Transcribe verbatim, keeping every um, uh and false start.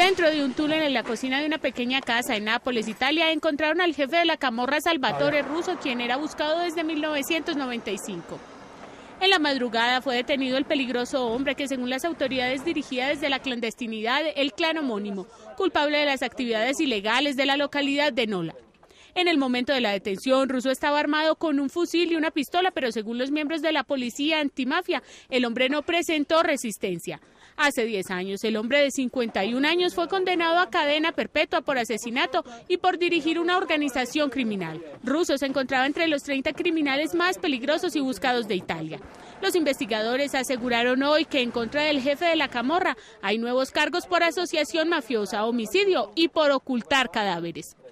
Dentro de un túnel en la cocina de una pequeña casa en Nápoles, Italia, encontraron al jefe de la camorra Salvatore Russo, quien era buscado desde mil novecientos noventa y cinco. En la madrugada fue detenido el peligroso hombre que, según las autoridades, dirigía desde la clandestinidad el clan homónimo, culpable de las actividades ilegales de la localidad de Nola. En el momento de la detención, Russo estaba armado con un fusil y una pistola, pero según los miembros de la policía antimafia, el hombre no presentó resistencia. Hace diez años, el hombre de cincuenta y un años fue condenado a cadena perpetua por asesinato y por dirigir una organización criminal. Russo se encontraba entre los treinta criminales más peligrosos y buscados de Italia. Los investigadores aseguraron hoy que en contra del jefe de la camorra hay nuevos cargos por asociación mafiosa, homicidio y por ocultar cadáveres.